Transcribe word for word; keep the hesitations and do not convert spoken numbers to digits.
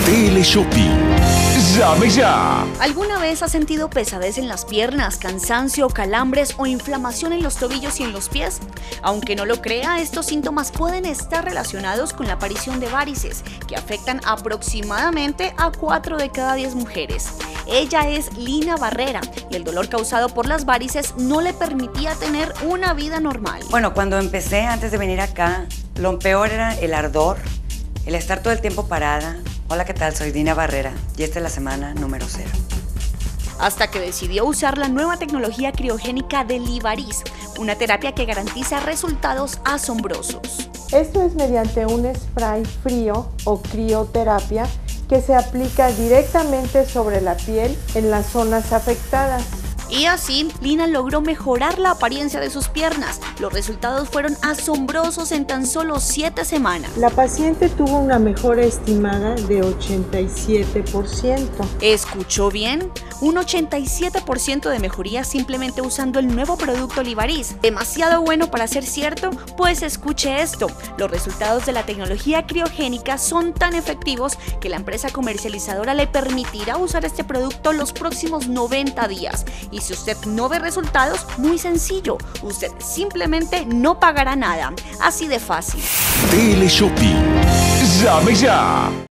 Teleshopping. ¡Llame ya! ¿Alguna vez has sentido pesadez en las piernas, cansancio, calambres o inflamación en los tobillos y en los pies? Aunque no lo crea, estos síntomas pueden estar relacionados con la aparición de varices, que afectan aproximadamente a cuatro de cada diez mujeres. Ella es Lina Barrera y el dolor causado por las varices no le permitía tener una vida normal. Bueno, cuando empecé, antes de venir acá, lo peor era el ardor, el estar todo el tiempo parada. Hola, ¿qué tal? Soy Lina Barrera y esta es la semana número cero. Hasta que decidió usar la nueva tecnología criogénica de Livariz, una terapia que garantiza resultados asombrosos. Esto es mediante un spray frío o crioterapia que se aplica directamente sobre la piel en las zonas afectadas. Y así, Lina logró mejorar la apariencia de sus piernas. Los resultados fueron asombrosos en tan solo siete semanas. La paciente tuvo una mejora estimada de ochenta y siete por ciento. ¿Escuchó bien? Un ochenta y siete por ciento de mejoría simplemente usando el nuevo producto Livariz. ¿Demasiado bueno para ser cierto? Pues escuche esto. Los resultados de la tecnología criogénica son tan efectivos que la empresa comercializadora le permitirá usar este producto los próximos noventa días. Y si usted no ve resultados, muy sencillo, usted simplemente no pagará nada. Así de fácil. Teleshopping. ¡Llame ya!